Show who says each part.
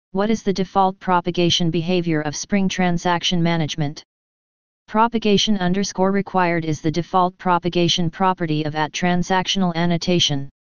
Speaker 1: What is the default propagation behavior of Spring Transaction Management? Propagation _ required is the default propagation property of @transactional annotation.